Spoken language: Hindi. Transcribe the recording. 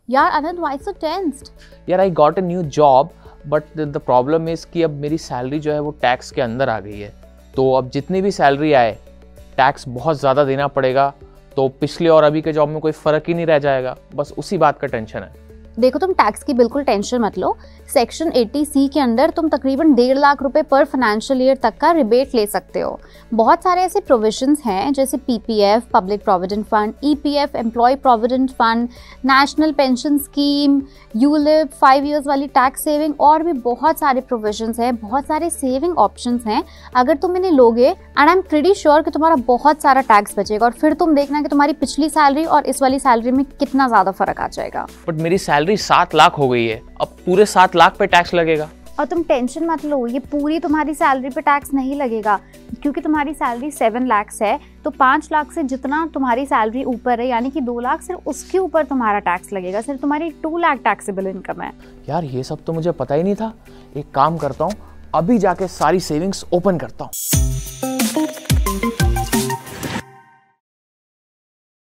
यार आनंद, व्हाई सो टेंस्ड? यार I got a new job but the problem is कि अब मेरी सैलरी जो है वो टैक्स के अंदर आ गई है। तो अब जितनी भी सैलरी आए टैक्स बहुत ज़्यादा देना पड़ेगा। तो पिछले और अभी के जॉब में कोई फ़र्क ही नहीं रह जाएगा। बस उसी बात का टेंशन है। देखो, तुम टैक्स की बिल्कुल टेंशन मत लो। सेक्शन 80C के अंदर तुम तकरीबन 1.5 लाख रुपए पर फाइनेंशियल ईयर तक का रिबेट ले सकते हो। बहुत सारे ऐसे प्रोविजंस हैं जैसे PPF public provident fund, EPF employ provident fund, national pension scheme, ULIP, 5 years वाली टैक्स सेविंग, और भी बहुत सारे प्रोविजंस हैं, बहुत सारे सेविंग ऑप्शंस हैं। अगर तुम इन्हें लोगे and I am pretty sure कि तुम्हारा बहुत सारा टैक्स बचेगा, और फिर तुम देखना कि तुम्हारी पिछली सैलरी और इस वाली सैलरी में कितना ज़्यादा फर्क आ जाएगा। बट मेरी सैलरी 7 लाख हो गई है, अब पूरे 7 लाख पे टैक्स लगेगा। और तुम टेंशन मत लो, ये पूरी तुम्हारी सैलरी पे टैक्स नहीं लगेगा, क्योंकि तुम्हारी सैलरी 7 लाख है। तो 5 लाख से जितना तुम्हारी सैलरी ऊपर है, यानी कि 2 लाख, सिर्फ उसके ऊपर तुम्हारा टैक्स लगेगा। सिर्फ तुम्हारी 2 लाख टैक्सेबल इनकम है। यार ये सब तो मुझे पता ही नहीं था। एक काम करता हूँ, अभी जाके सारी सेविंग्स ओपन करता हूँ।